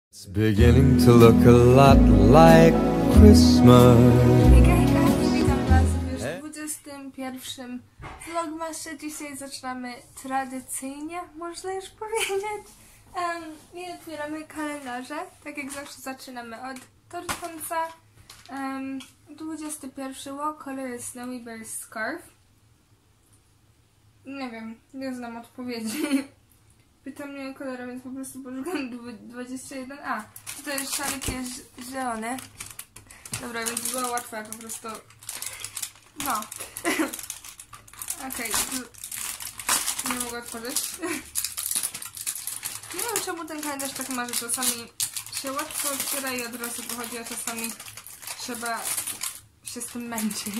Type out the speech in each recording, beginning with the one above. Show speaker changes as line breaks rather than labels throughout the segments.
It's beginning to look a lot like Christmas.
Hejka, witam was już w 21. vlogmasie. Dzisiaj zaczynamy tradycyjnie, można już powiedzieć. I otwieramy kalendarze. Tak jak zawsze zaczynamy od tortonca. 21. What color is Snowy Bear's scarf? Nie wiem, nie znam odpowiedzi. Pytam mnie o kolor, więc po prostu poszukam 21. A, to jest szalik, jest zielony. Dobra, więc było łatwe, po prostu. No. Okej, nie mogę otworzyć. Nie wiem, czemu ten kalendarz tak ma, że czasami się łatwo otwiera i od razu wychodzi, a czasami trzeba się z tym męczyć.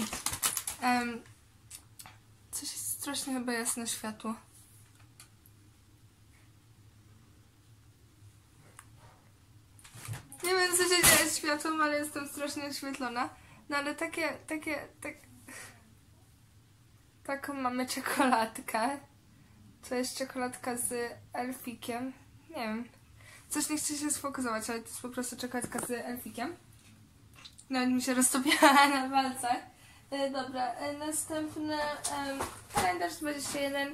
Coś jest strasznie chyba jasne światło. Nie wiem, co się dzieje z światłem, ale jestem strasznie oświetlona. No ale taką mamy czekoladkę. To jest czekoladka z elfikiem. Nie wiem. Coś nie chce się sfokusować, ale to jest po prostu czekoladka z elfikiem. Nawet mi się roztopiła na palcach. Dobra, następny kalendarz 21.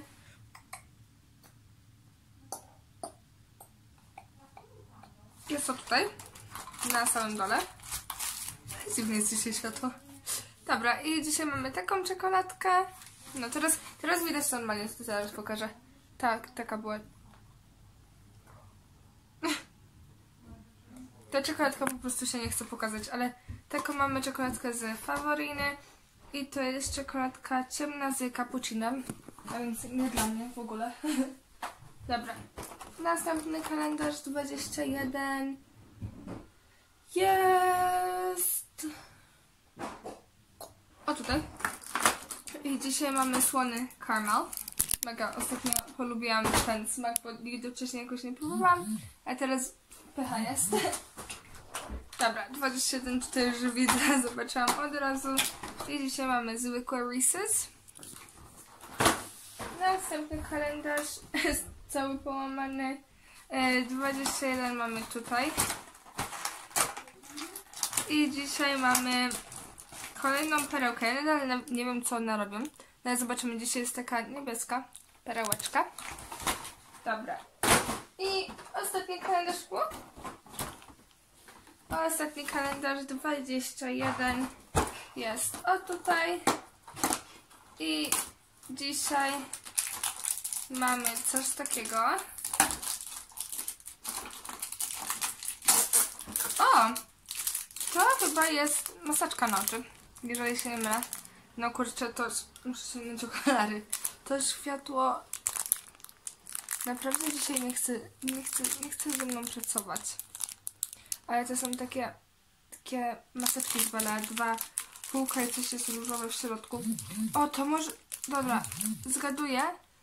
Jest to tutaj. Na samym dole. Dziwnie jest dzisiaj światło. Dobra, i dzisiaj mamy taką czekoladkę. No teraz widać to normalnie, to zaraz pokażę. Tak, taka była. Ta czekoladka po prostu się nie chce pokazać, ale taką mamy czekoladkę z Favoriny. I to jest czekoladka ciemna z cappuccinem. A więc nie dla mnie w ogóle. Dobra. Następny kalendarz 21. Jest! O, tutaj. I dzisiaj mamy słony caramel. Mega ostatnio polubiłam ten smak, bo nigdy wcześniej jakoś nie próbowałam. A teraz pycha jest. Dobra, 21 tutaj już widzę, zobaczyłam od razu. I dzisiaj mamy zwykłe Reese's. Następny kalendarz jest cały połamany. 21 mamy tutaj. I dzisiaj mamy kolejną perełkę, ale nie wiem, co one robią. No zobaczymy, dzisiaj jest taka niebieska perełeczka. Dobra. I ostatni kalendarz było? Ostatni kalendarz 21 jest o tutaj. I dzisiaj mamy coś takiego. O! To chyba jest maseczka na oczy, jeżeli się nie mylę. No kurczę, to muszę sięgnąć okulary. To światło naprawdę dzisiaj nie chce ze mną pracować. Ale to są takie maseczki z Bella, 2 półka i coś jest różowe w środku. O, to może... Dobra, zgaduję.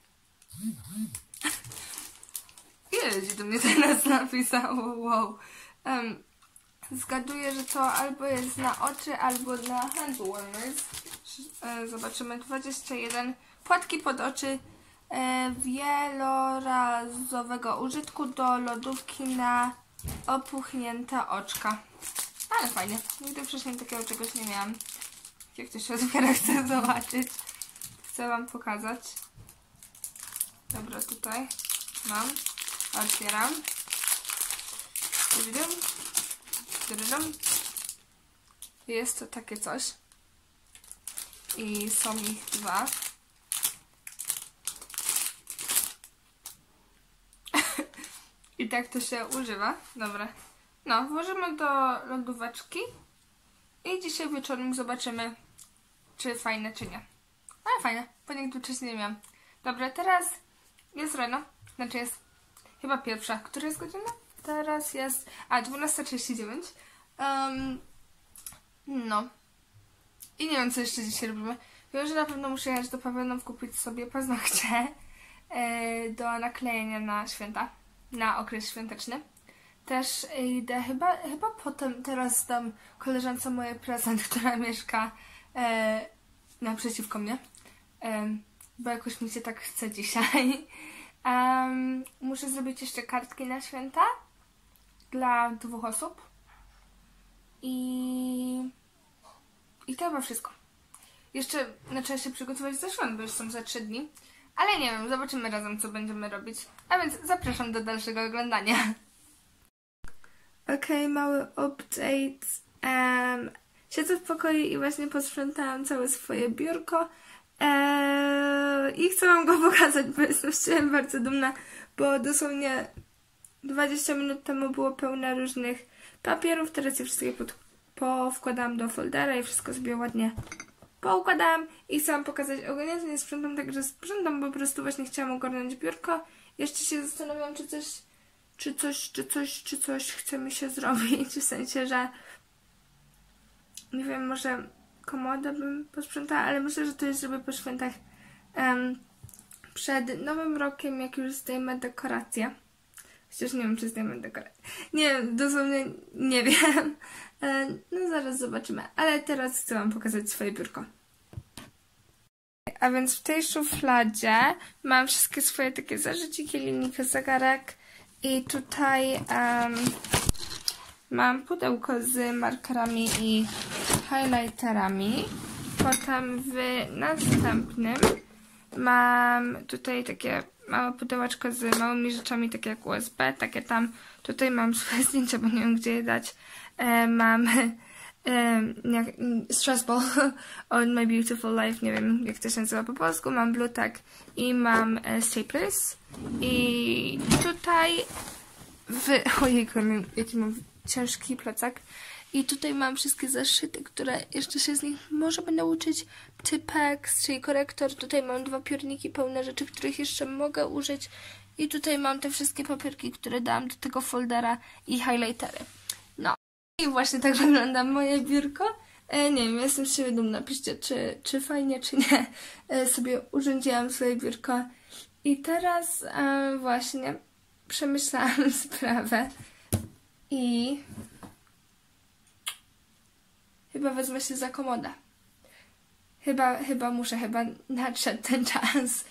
Ile ludzi do mnie teraz napisało? Wow. Zgaduję, że to albo jest na oczy, albo na hand warmers. Zobaczymy. 21. Płatki pod oczy wielorazowego użytku do lodówki na opuchnięte oczka. Ale fajnie. Nigdy wcześniej takiego czegoś nie miałam. Jak to się otwiera, chcę zobaczyć. Chcę wam pokazać. Dobra, tutaj mam. Otwieram. Jest to takie coś. I są ich 2. I tak to się używa. Dobra. No, włożymy do lodóweczki. I dzisiaj wieczorem zobaczymy, czy fajne, czy nie. Ale fajne, bo nigdy wcześniej nie miałam. Dobra, teraz jest rano. Znaczy jest chyba pierwsza. Która jest godzina? Teraz jest... 12:39. No. I nie wiem, co jeszcze dzisiaj robimy. Wiem, że na pewno muszę jechać do Pawionów kupić sobie paznokcie do naklejenia na święta. Na okres świąteczny. Też idę chyba potem teraz dam koleżance moje prezent, która mieszka naprzeciwko mnie. Bo jakoś mi się tak chce dzisiaj. Muszę zrobić jeszcze kartki na święta. dla 2 osób. I to chyba wszystko. Jeszcze trzeba się przygotować do świąt, bo już są za 3 dni. Ale nie wiem, zobaczymy razem, co będziemy robić. A więc zapraszam do dalszego oglądania. Okej, mały update. Siedzę w pokoju i właśnie posprzątałam całe swoje biurko. I chcę wam go pokazać, bo jestem bardzo dumna, bo dosłownie 20 minut temu było pełne różnych papierów. Teraz je wszystkie powkładałam do foldera i wszystko sobie ładnie poukładałam i chcę wam pokazać. Ogólnie to nie sprzątam, także sprzątam, po prostu właśnie chciałam ogarnąć biurko. Jeszcze się zastanawiam, czy coś chce mi się zrobić, w sensie, że nie wiem, może komodę bym posprzątała, ale myślę, że to jest, żeby po świętach przed Nowym Rokiem, jak już zdejmę dekorację. Chociaż nie wiem, czy zdejmę dekorację. Nie wiem, dosłownie nie wiem. No zaraz zobaczymy. Ale teraz chcę wam pokazać swoje biurko. A więc w tej szufladzie mam wszystkie swoje takie zażyciki, linijkę, zegarek. I tutaj mam pudełko z markerami i highlighterami. Potem w następnym mam tutaj takie małe pudełeczko z małymi rzeczami, takie jak USB, takie tam. Tutaj mam swoje zdjęcia, bo nie wiem, gdzie je dać. Mam stress ball on my beautiful life, nie wiem, jak to się nazywa po polsku. Mam blue tack i mam staplers. I tutaj ojejku, jaki mam ciężki plecak. I tutaj mam wszystkie zaszyty, które jeszcze się z nich może będę uczyć. Typex, czyli korektor. Tutaj mam 2 piórniki pełne rzeczy, których jeszcze mogę użyć. I tutaj mam te wszystkie papierki, które dałam do tego foldera i highlightery. No. I właśnie tak wygląda moje biurko. Nie wiem, jestem z siebie dumna. Piszcie, czy fajnie, czy nie. Sobie urządziłam swoje biurko. I teraz właśnie przemyślałam sprawę. I chyba wezmę się za komodę. Chyba nadszedł ten czas.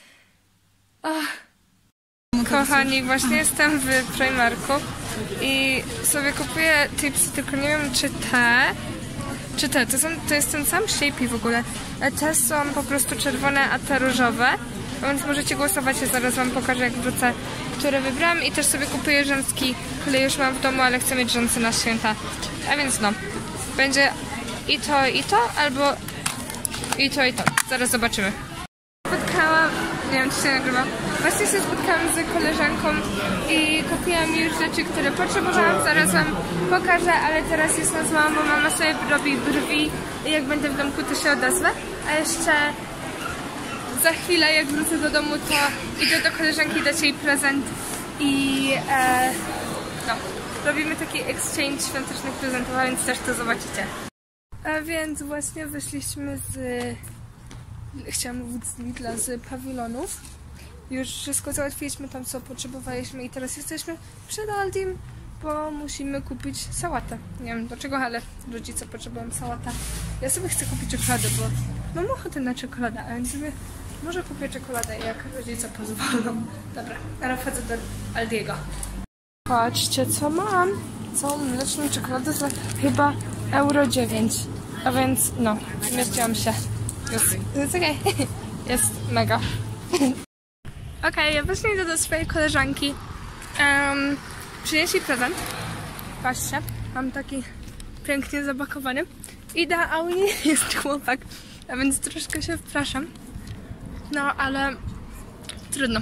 Kochani, właśnie jestem w Primarku i sobie kupuję tipsy, tylko nie wiem, czy te. To jest ten sam Shapey w ogóle. Te są po prostu czerwone, a te różowe. Więc możecie głosować, ja zaraz wam pokażę, jak wrócę, które wybrałam. I też sobie kupuję rzęski, które już mam w domu, ale chcę mieć rzęsy na święta. A więc no, będzie i to, albo i to. Zaraz zobaczymy. Spotkałam, nie wiem, czy się nagrywa. Właśnie się spotkałam z koleżanką i kupiłam już rzeczy, które potrzebowałam. Zaraz wam pokażę, ale teraz jest nas mama, bo mama sobie robi brwi i jak będę w domku, to się odezwę. A jeszcze za chwilę, jak wrócę do domu, to idę do koleżanki dać jej prezent i no, robimy taki exchange świątecznych prezentów, a więc też to zobaczycie. A więc właśnie wyszliśmy chciałam mówić z Lidla, z pawilonów. Już wszystko załatwiliśmy tam, co potrzebowaliśmy i teraz jesteśmy przed Aldim, bo musimy kupić sałatę. Nie wiem dlaczego, ale rodzice potrzebują sałatę. Ja sobie chcę kupić czekoladę, bo mam ochotę na czekoladę, a więc sobie może kupię czekoladę, jak rodzice pozwolą. Dobra, teraz wchodzę do Aldiego. Patrzcie, co mam. Całą mleczną czekoladę za chyba €9. A więc no, zmieściłam się. Jest okej. Jest mega. Okej, ja właśnie idę do swojej koleżanki. Przynieśli prezent. Patrzcie, mam taki pięknie zapakowany. Idę, a u niej jest chłopak. A więc troszkę się wpraszam. No, ale trudno.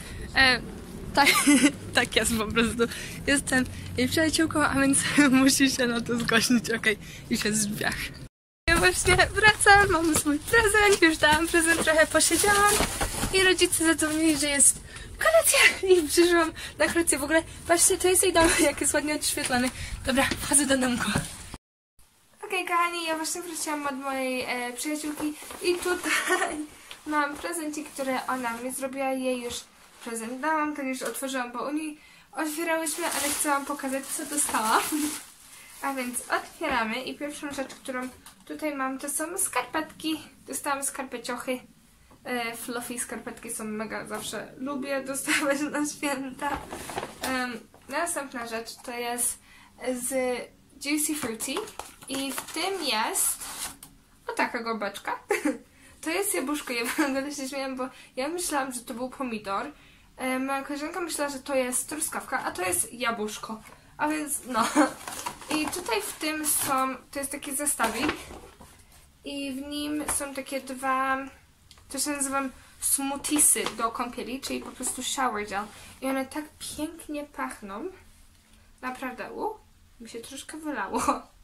Tak jest po prostu. Jestem jej przyjaciółką, a więc musi się na to zgodzić. Okej, już jest w drzwiach. Ja właśnie wracam, mam swój prezent, już dałam prezent, trochę posiedziałam i rodzice zadzwonili, że jest kolacja i przyszłam na kolację. W ogóle, patrzcie, to jest jej dom, jak jest ładnie odświetlony. Dobra, wchodzę do domku. Okej, kochani, ja właśnie wróciłam od mojej przyjaciółki i tutaj mam prezencik, który ona mi zrobiła, jej już prezent dałam, ten już otworzyłam, bo u niej otwierałyśmy, ale chcę wam pokazać, co dostałam. A więc otwieramy i pierwszą rzecz, którą tutaj mam, to są skarpetki. Dostałam skarpeciochy. Fluffy skarpetki są mega, zawsze lubię dostawać na święta. Następna rzecz to jest z Juicy Fruity i w tym jest o taka gorbeczka. To jest jabłuszko, ja w ogóle się śmiałam, bo ja myślałam, że to był pomidor. Moja koleżanka myślała, że to jest truskawka, a to jest jabłuszko. A więc no. I tutaj w tym to jest taki zestawik i w nim są takie dwa, to się nazywam smoothiesy do kąpieli, czyli po prostu shower gel. I one tak pięknie pachną. Naprawdę, mi się troszkę wylało.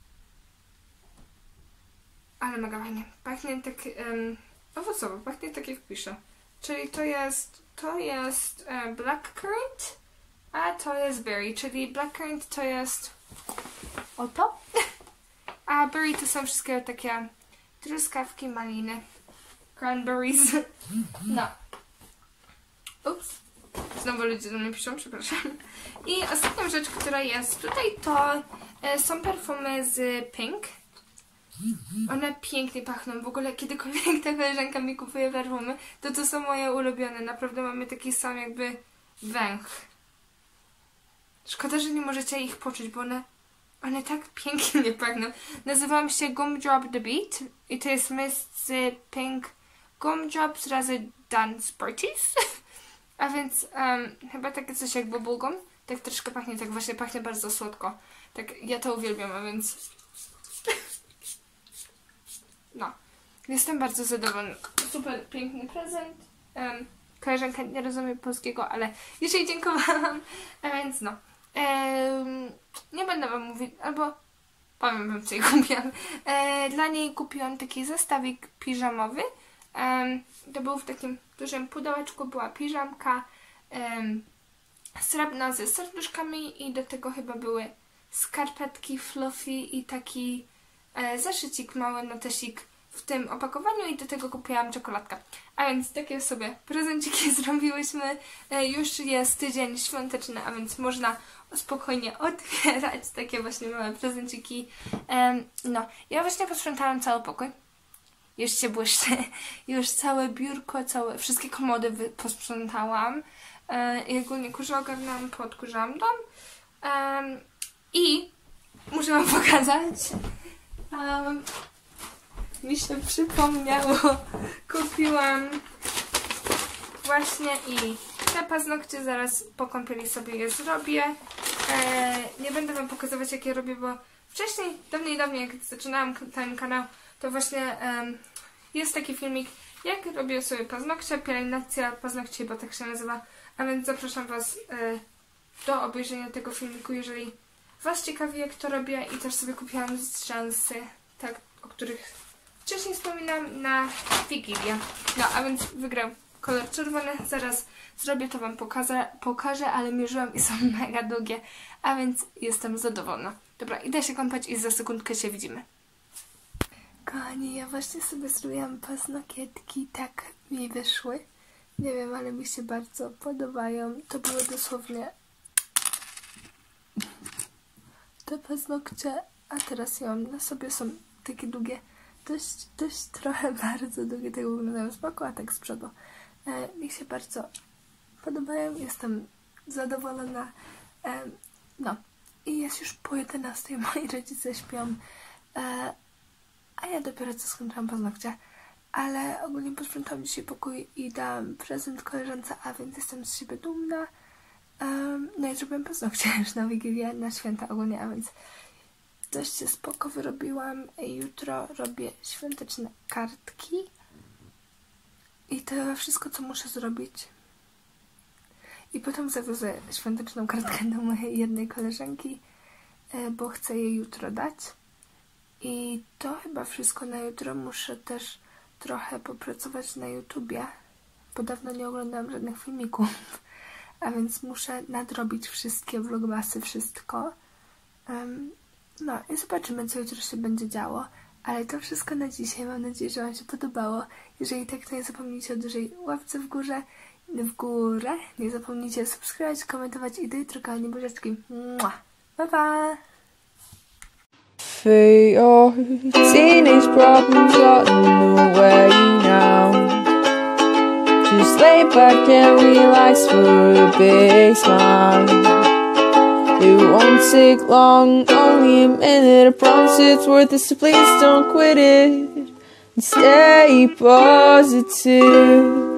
Ale mega fajnie. Pachnie tak owocowo, pachnie tak jak piszę. Czyli to jest blackcurrant, a to jest berry, czyli blackcurrant to jest oto, a berry to są wszystkie takie truskawki, maliny, cranberries. No. Ups. Znowu ludzie do mnie piszą, przepraszam. I ostatnia rzecz, która jest tutaj, to są perfumy z Pink. One pięknie pachną. W ogóle kiedykolwiek ta koleżanka mi kupuje perfumy, to są moje ulubione. Naprawdę mamy taki sam jakby węch. Szkoda, że nie możecie ich poczuć, bo one tak pięknie pachną. Nazywam się Gumdrop The Beat i to jest mist z Pink Gumdrops razy Dance Parties. A więc chyba takie coś jak bubblegum. Tak troszkę pachnie, tak właśnie pachnie bardzo słodko. Tak, ja to uwielbiam, a więc no. Jestem bardzo zadowolona. Super piękny prezent. Koleżanka nie rozumie polskiego, ale już jej dziękowałam. A więc no. Nie będę wam mówić, albo powiem wam, co jej kupiłam. Dla niej kupiłam taki zestawik piżamowy. To był w takim dużym pudełeczku, była piżamka srebrna ze serduszkami i do tego chyba były skarpetki fluffy i taki zaszycik mały notesik w tym opakowaniu i do tego kupiłam czekoladkę. A więc takie sobie prezenciki zrobiłyśmy. Już jest tydzień świąteczny, a więc można spokojnie otwierać takie właśnie małe prezenciki. No, ja właśnie posprzątałam cały pokój. Już się błyszczy. Już całe biurko, wszystkie komody posprzątałam. I ogólnie kurze ogarnęłam, podkurzałam dom. I muszę wam pokazać. Mi się przypomniało. Kupiłam właśnie i te paznokcie. Zaraz po kąpieli sobie je zrobię. Nie będę wam pokazywać, jak je robię, bo wcześniej, dawniej jak zaczynałam ten kanał, to właśnie jest taki filmik, jak robię sobie paznokcie, pielęgnacja paznokci, bo tak się nazywa. A więc zapraszam was do obejrzenia tego filmiku, jeżeli was ciekawi, jak to robię. I też sobie kupiłam strzęsy, tak, o których wcześniej wspominałam, na Wigilię. No, a więc wygrał kolor czerwony. Zaraz zrobię to wam pokażę, ale mierzyłam i są mega długie, a więc jestem zadowolona. Dobra, idę się kąpać i za sekundkę się widzimy. Kochani, ja właśnie sobie zrobiłam paznokietki, tak mi wyszły. Nie wiem, ale mi się bardzo podobają. To były dosłownie te paznokcie, a teraz ja mam na sobie, są takie długie, dość trochę bardzo długie, tak wyglądają z boku, a tak z przodu. Mi się bardzo podobają, jestem zadowolona. No, i jest już po 11, moi rodzice śpią, a ja dopiero co skończyłam paznokcie. Ale ogólnie posprzątałam dzisiaj pokój i dałam prezent koleżance, a więc jestem z siebie dumna. No i zrobiłam paznokcie już na Wigilię, na święta ogólnie, a więc dość się spoko wyrobiłam. Jutro robię świąteczne kartki i to chyba wszystko, co muszę zrobić. I potem zawiozę świąteczną kartkę do mojej jednej koleżanki, bo chcę jej jutro dać. I to chyba wszystko na jutro. Muszę też trochę popracować na YouTubie, bo dawno nie oglądałam żadnych filmików, a więc muszę nadrobić wszystkie vlogmasy, wszystko. No i zobaczymy, co jutro się będzie działo, ale to wszystko na dzisiaj. Mam nadzieję, że wam się podobało. Jeżeli tak, to nie zapomnijcie o dużej łapce w górę. Nie zapomnijcie subskrybować, komentować i do jutra, kochani buziaczki. Pa, pa!
For your teenage problems got in the way now. Just lay back and relax for a big smile. It won't take long, only a minute. I promise it's worth it, so please don't quit it. And stay positive.